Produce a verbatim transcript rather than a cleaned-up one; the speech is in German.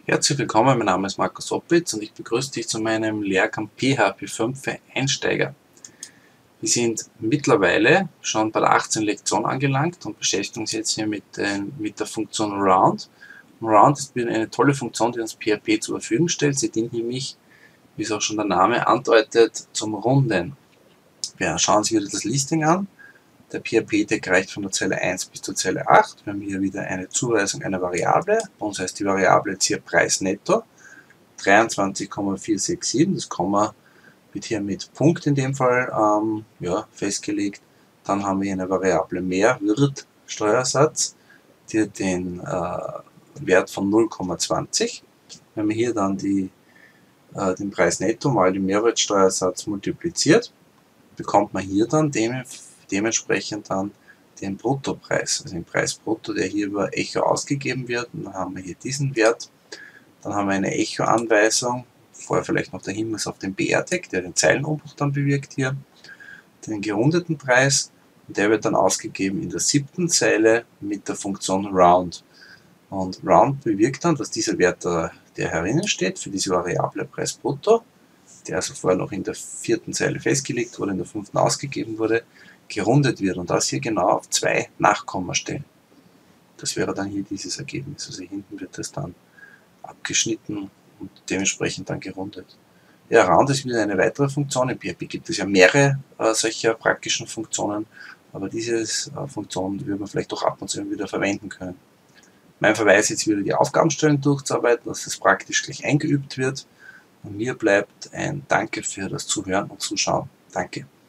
Herzlich willkommen, mein Name ist Markus Opitz und ich begrüße dich zu meinem Lehrgang P H P fünf für Einsteiger. Wir sind mittlerweile schon bei der achtzehnten Lektion angelangt und beschäftigen uns jetzt hier mit, äh, mit der Funktion Round. Round ist eine tolle Funktion, die uns P H P zur Verfügung stellt. Sie dient nämlich, wie es auch schon der Name andeutet, zum Runden. Wir schauen uns wieder das Listing an. Der P H P-Tag reicht von der Zelle eins bis zur Zelle acht. Wir haben hier wieder eine Zuweisung einer Variable. Bei uns heißt die Variable jetzt hier Preis netto. dreiundzwanzig Komma vierhundertsiebenundsechzig. Das Komma wird hier mit Punkt in dem Fall ähm, ja, festgelegt. Dann haben wir hier eine Variable mehr, wird Steuersatz, die hat den äh, Wert von null Komma zwanzig. Wenn man hier dann die, äh, den Preis netto mal den Mehrwertsteuersatz multipliziert, bekommt man hier dann dem, dementsprechend dann den Bruttopreis, also den Preis brutto, der hier über Echo ausgegeben wird. Und dann haben wir hier diesen Wert. Dann haben wir eine Echo-Anweisung, vorher vielleicht noch der Hinweis auf den B R-Tag, der den Zeilenumbruch dann bewirkt hier, den gerundeten Preis, und der wird dann ausgegeben in der siebten Zeile mit der Funktion Round. Und Round bewirkt dann, dass dieser Wert, der herinnen steht, für diese Variable Preis brutto, der also vorher noch in der vierten Zeile festgelegt wurde, in der fünften ausgegeben wurde, gerundet wird, und das hier genau auf zwei Nachkommastellen. Das wäre dann hier dieses Ergebnis, also hinten wird das dann abgeschnitten und dementsprechend dann gerundet. Ja, Round ist wieder eine weitere Funktion. In P H P gibt es ja mehrere äh, solcher praktischen Funktionen, aber diese äh, Funktion die würde man vielleicht auch ab und zu wieder verwenden können. Mein Verweis jetzt wieder, die Aufgabenstellen durchzuarbeiten, dass das praktisch gleich eingeübt wird. Und mir bleibt ein Danke für das Zuhören und Zuschauen. Danke.